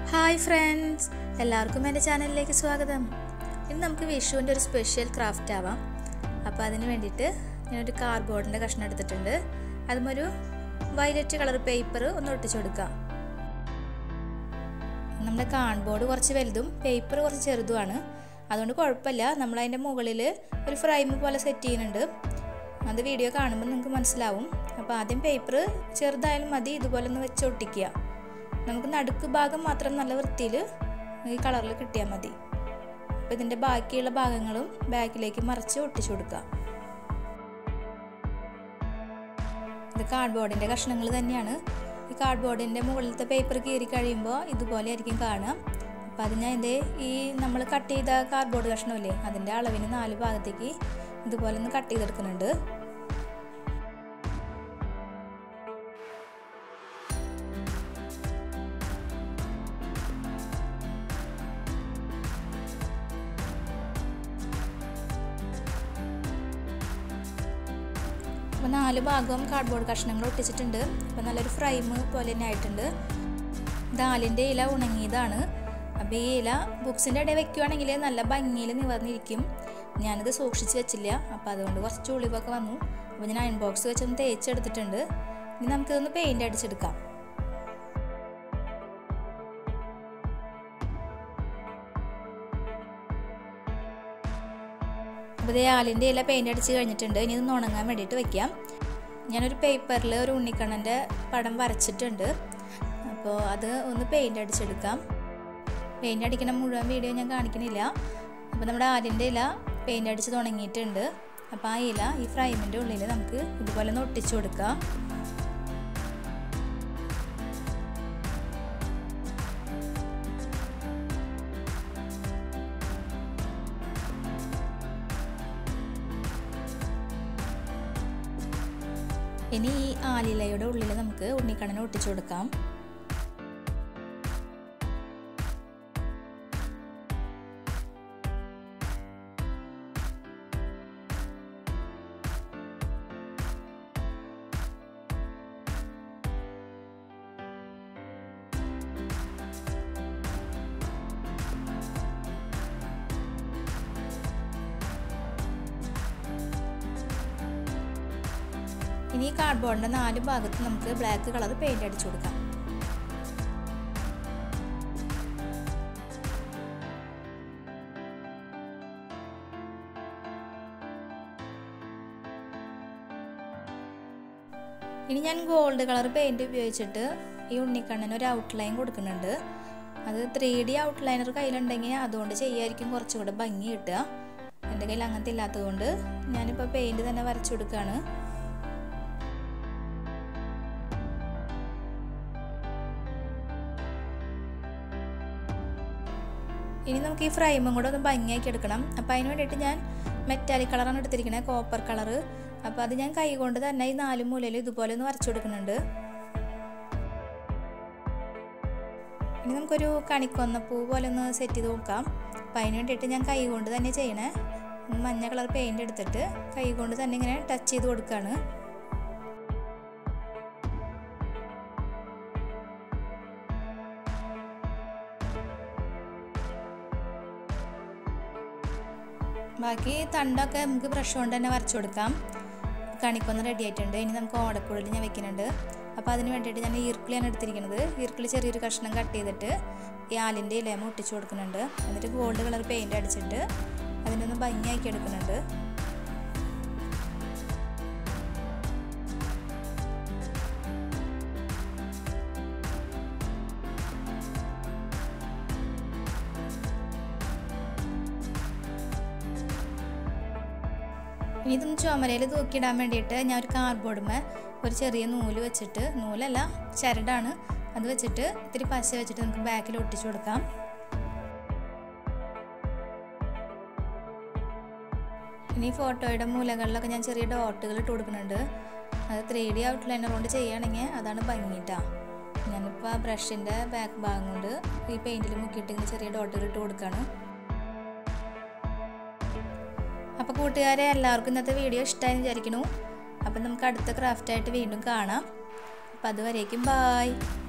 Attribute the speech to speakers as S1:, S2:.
S1: Hi friends, എല്ലാവർക്കും എൻ്റെ ചാനലിലേക്ക് സ്വാഗതം. ഇന്ന് നമുക്ക് വിഷുവിൻ്റെ ഒരു സ്പെഷ്യൽ ക്രാഫ്റ്റ് ആവാം. അപ്പോൾ അതിന് വേണ്ടിയിട്ട് ഞാനൊരു കാർഡ്ബോർഡിൻ്റെ കഷ്ണം എടുത്തിട്ടുണ്ട്. അതുമൊരു വയലറ്റ് കളർ പേപ്പർ ഒന്ന് ഒട്ടിച്ചു കൊടുക്കാം. നമ്മുടെ കാർഡ്ബോർഡ് കുറച്ച് വലുതും പേപ്പർ കുറച്ച് ചെറുതുമാണ്. അതുകൊണ്ട് കുഴപ്പമില്ല, നമ്മളതിൻ്റെ മുകളിൽ ഒരു ഫ്രെയിം പോലെ സെറ്റ് ചെയ്യുന്നുണ്ട്. അത് വീഡിയോ കാണുമ്പോൾ നിങ്ങൾക്ക് മനസ്സിലാവും. അപ്പോൾ ആദ്യം പേപ്പർ ചെറുതായാലും മതി, ഇതുപോലെ ഒന്ന് വെച്ച് ഒട്ടിക്കുക. നമുക്ക് നടുക്ക് ഭാഗം മാത്രം നല്ല വൃത്തിയിൽ ഈ കളറിൽ കിട്ടിയാൽ മതി. അപ്പോൾ ഇതിൻ്റെ ബാക്കിയുള്ള ഭാഗങ്ങളും ബാക്കിലേക്ക് മറിച്ച് ഒട്ടിച്ചു കൊടുക്കുക. ഇത് കാർഡ്ബോർഡിൻ്റെ കഷ്ണങ്ങൾ തന്നെയാണ്. ഈ കാർഡ്ബോർഡിൻ്റെ മുകളിലത്തെ പേപ്പർ കീറി കഴിയുമ്പോൾ ഇതുപോലെ ആയിരിക്കും കാണുക. അപ്പോൾ അത് ഞാൻ ഈ നമ്മൾ കട്ട് ചെയ്ത കാർഡ്ബോർഡ് കഷ്ണമില്ലേ, അതിൻ്റെ അളവിന് 4 ഭാഗത്തേക്ക് ഇതുപോലെ ഒന്ന് കട്ട് ചെയ്തെടുക്കുന്നുണ്ട്. അപ്പോൾ 4 ഭാഗവും കാർഡ്ബോർഡ് കഷ്ണങ്ങൾ ഒട്ടിച്ചിട്ടുണ്ട്. അപ്പോൾ നല്ലൊരു ഫ്രെയിം പോലെ തന്നെ ആയിട്ടുണ്ട്. ദാലിൻ്റെ ഇല ഉണങ്ങിയതാണ്. അപ്പോൾ ഈ ഇല ബുക്സിൻ്റെ ഇടയിൽ വെക്കുകയാണെങ്കിൽ നല്ല ഭംഗിയിൽ നിവർന്നിരിക്കും. ഞാനിത് സൂക്ഷിച്ച് വെച്ചില്ല, അപ്പോൾ അതുകൊണ്ട് കുറച്ച് ഉളിവൊക്കെ വന്നു. അപ്പോൾ ഞാൻ അയൺ ബോക്സ് വെച്ചൊന്ന് തേച്ചെടുത്തിട്ടുണ്ട്. ഇനി നമുക്കിതൊന്ന് പെയിൻ്റ് അടിച്ചെടുക്കാം. അപ്പോൾ ആലിൻ്റെ ഇല പെയിൻ്റ് അടിച്ച് കഴിഞ്ഞിട്ടുണ്ട്. ഇനി ഇതൊന്ന് ഉണങ്ങാൻ വേണ്ടിയിട്ട് വയ്ക്കാം. ഞാനൊരു പേപ്പറിൽ ഒരു ഉണ്ണിക്കണ്ണൻ്റെ പടം വരച്ചിട്ടുണ്ട്. അപ്പോൾ അത് ഒന്ന് പെയിൻ്റ് അടിച്ചെടുക്കാം. പെയിൻ്റ് അടിക്കുന്ന മുഴുവൻ വീഡിയോ ഞാൻ കാണിക്കുന്നില്ല. അപ്പോൾ നമ്മുടെ ആലിൻ്റെ ഇല പെയിൻ്റ് അടിച്ച് തുടങ്ങിയിട്ടുണ്ട്. അപ്പോൾ ആ ഇല ഈ ഫ്രെയിമിൻ്റെ ഉള്ളിൽ നമുക്ക് ഇതുപോലെ ഒന്ന് ഒട്ടിച്ചു കൊടുക്കാം. ഇനി ഈ ആലിലയുടെ ഉള്ളിൽ നമുക്ക് ഉണ്ണിക്കണ്ണനെ ഒട്ടിച്ചു കൊടുക്കാം. ഇനി ഈ കാർഡ്ബോർഡിൻ്റെ 4 ഭാഗത്ത് നമുക്ക് ബ്ലാക്ക് കളർ പെയിൻ്റ് അടിച്ചു കൊടുക്കാം. ഇനി ഞാൻ ഗോൾഡ് കളർ പെയിൻറ് ഉപയോഗിച്ചിട്ട് ഈ ഉണ്ണിക്കണ്ണന് ഒരു ഔട്ട്ലൈൻ കൊടുക്കുന്നുണ്ട്. അത് 3D ഔട്ട്ലൈനർ കയ്യിലുണ്ടെങ്കിൽ അതുകൊണ്ട് ചെയ്യായിരിക്കും കുറച്ചുകൂടെ ഭംഗി കിട്ടുക. എൻ്റെ കയ്യിൽ അങ്ങനത്തെ ഇല്ലാത്തതുകൊണ്ട് ഞാനിപ്പോൾ പെയിൻറ് തന്നെ വരച്ചു കൊടുക്കുകയാണ്. ഇനി നമുക്ക് ഈ ഫ്രെയിമും കൂടെ ഒന്ന് ഭംഗിയാക്കി എടുക്കണം. അപ്പോൾ അതിന് വേണ്ടിയിട്ട് ഞാൻ മെറ്റാലിക് കളറാണ് എടുത്തിരിക്കുന്നത്, കോപ്പർ കളറ്. അപ്പോൾ അത് ഞാൻ കൈ കൊണ്ട് തന്നെ ഈ 4 മൂലയിൽ ഇതുപോലെ ഒന്ന് വരച്ചു കൊടുക്കുന്നുണ്ട്. ഇനി നമുക്കൊരു കണിക്കൊന്നപ്പൂ പോലെ ഒന്ന് സെറ്റ് ചെയ്ത് നോക്കാം. അപ്പോൾ അതിന് വേണ്ടിയിട്ട് ഞാൻ കൈ കൊണ്ട് തന്നെ ചെയ്യണേ. മഞ്ഞ കളർ പെയിൻ്റ് എടുത്തിട്ട് കൈ കൊണ്ട് തന്നെ ഇങ്ങനെ ടച്ച് ചെയ്ത് കൊടുക്കുകയാണ്. ബാക്കി തണ്ടൊക്കെ നമുക്ക് ബ്രഷ് കൊണ്ട് തന്നെ വരച്ചു കൊടുക്കാം. കണിക്കൊന്ന് റെഡി ആയിട്ടുണ്ട്. ഇനി നമുക്ക് ഓടക്കുഴൽ ഞാൻ വെക്കുന്നുണ്ട്. അപ്പോൾ അതിന് വേണ്ടിയിട്ട് ഞാൻ ഈർക്കിളിയാണ് എടുത്തിരിക്കുന്നത്. ഈർക്കിളി ചെറിയൊരു കഷ്ണം കട്ട് ചെയ്തിട്ട് ഈ ആലിൻ്റെ ഇലയമ ഒട്ടിച്ചു കൊടുക്കുന്നുണ്ട്. എന്നിട്ട് ഗോൾഡ് കളർ പെയിൻ്റ് അടിച്ചിട്ട് അതിനൊന്ന് ഭംഗിയാക്കി എടുക്കുന്നുണ്ട്. ഇനി ഇതൊന്ന് ചുമരയിൽ തൂക്കിയിടാൻ വേണ്ടിയിട്ട് ഞാൻ ഒരു കാർഡ്ബോർഡുമേ ഒരു ചെറിയ നൂല് വെച്ചിട്ട്, നൂലല്ല ചരടാണ്, അത് വെച്ചിട്ട് ഇത്തിരി പശ വെച്ചിട്ട് നമുക്ക് ബാക്കിൽ ഒട്ടിച്ചു കൊടുക്കാം. ഇനി ഫോട്ടോയുടെ മൂലകളിലൊക്കെ ഞാൻ ചെറിയ ഡോട്ടുകൾ ഇട്ട് കൊടുക്കുന്നുണ്ട്. അത് 3D ഔട്ട്ലൈനർ കൊണ്ട് ചെയ്യുകയാണെങ്കിൽ അതാണ് ഭംഗിട്ടാ. ഞാനിപ്പോൾ ആ ബ്രഷിൻ്റെ ബാക്ക് ഭാഗം കൊണ്ട് ഈ പെയിൻറ്റിൽ മുക്കിയിട്ട് ഇങ്ങനെ ചെറിയ ഡോട്ടുകൾ ഇട്ട് കൊടുക്കുകയാണ്. അപ്പോൾ കൂട്ടുകാരെ, എല്ലാവർക്കും ഇന്നത്തെ വീഡിയോ ഇഷ്ടമായി വിചാരിക്കുന്നു. അപ്പം നമുക്ക് അടുത്ത ക്രാഫ്റ്റായിട്ട് വീണ്ടും കാണാം. അപ്പോൾ അതുവരേക്കും ബായ്.